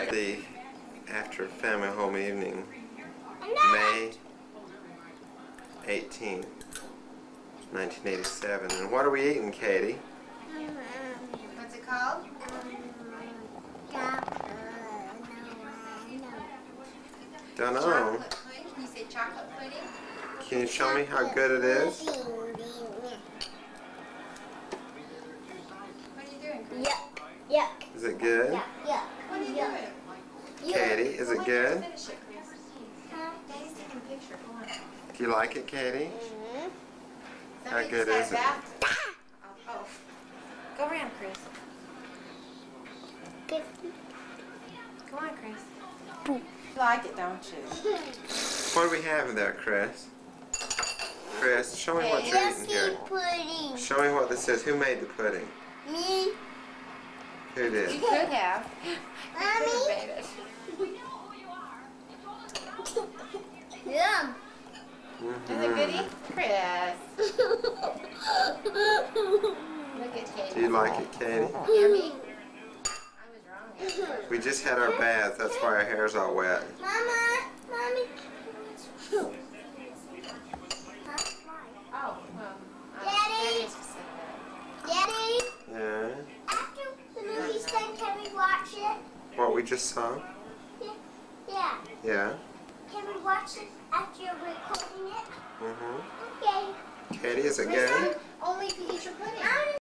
the after family home evening, May 18th, 1987. And what are we eating, Katie? What's it called? Don't know. Chocolate pudding. Can you say chocolate pudding? Can you show me how good it is? What are you doing, Chris? Yuck. Is it good? Yuck. What are you doing? Katie, is it good? Finish it, Chris. Daddy's taking a picture. Go on. Do you like it, Katie? Somebody good just is had a it? bath. Oh. Go around, Chris. Good. Come on, Chris. You like it, don't you? What do we have in there, Chris? Chris, show me what you're eating here. Pudding. Show me what this is. Who made the pudding? Me. Who You did? could have. You could have Mommy. made it. Yum. Is it goodie? Chris. Look at Katie. Do you like it, Katie? Yummy? I was wrong. We just had our bath. That's why our hair's all wet. Mama. Mommy. Oh, well. Daddy. Daddy's just said Daddy. Yeah. After the movie's done, can we watch it? What we just saw? Yeah. Yeah. Can we watch it after you're recording it? Mm-hmm. Okay. Katie, is it that. good? Only if you eat your pudding.